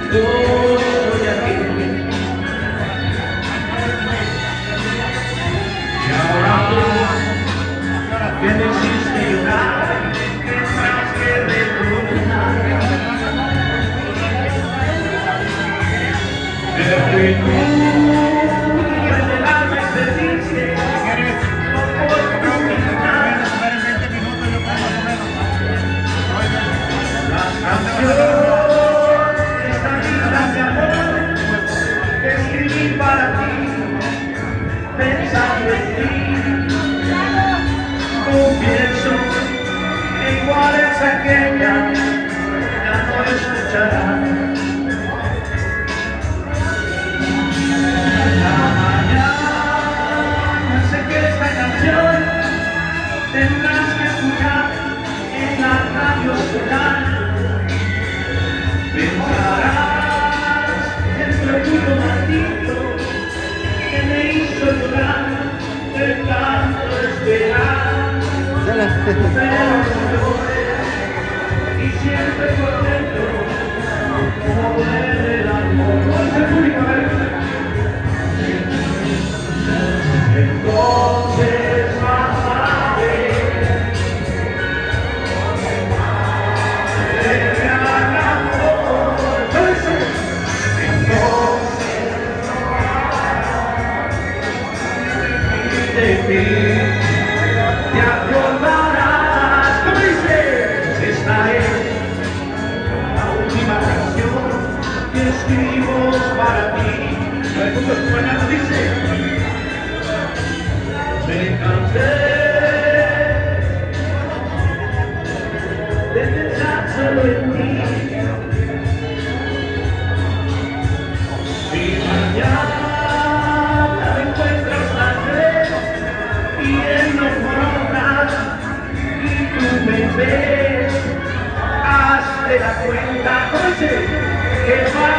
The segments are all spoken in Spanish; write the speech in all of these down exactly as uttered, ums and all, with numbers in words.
yo soy aquí. Y ahora tú, que no existe llorar, que más que recordar, pero que tú en el alma expediste oportunidad. Las canciones, esta vida de amor que escribí para ti, pensando en ti, confieso que igual es aquella, ya no escucharás. Tendrás que escuchar en la radio solar. Pensarás en tu orgullo maldito que me hizo llorar de tanto esperar. Pero no llores y siempre contento como vuelve el amor. Entonces vas a de ti, te acordarás, como dice, esta es la última canción que escribo para ti. El punto español dice, me cansé de pensar solo en ti. Si mañana ves, hazte la cuenta, ¿cómo dice? Que más,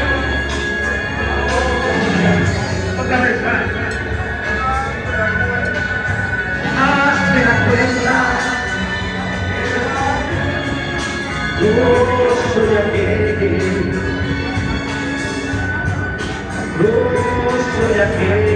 otra vez más, hazte la cuenta, yo soy aquel, yo soy aquel.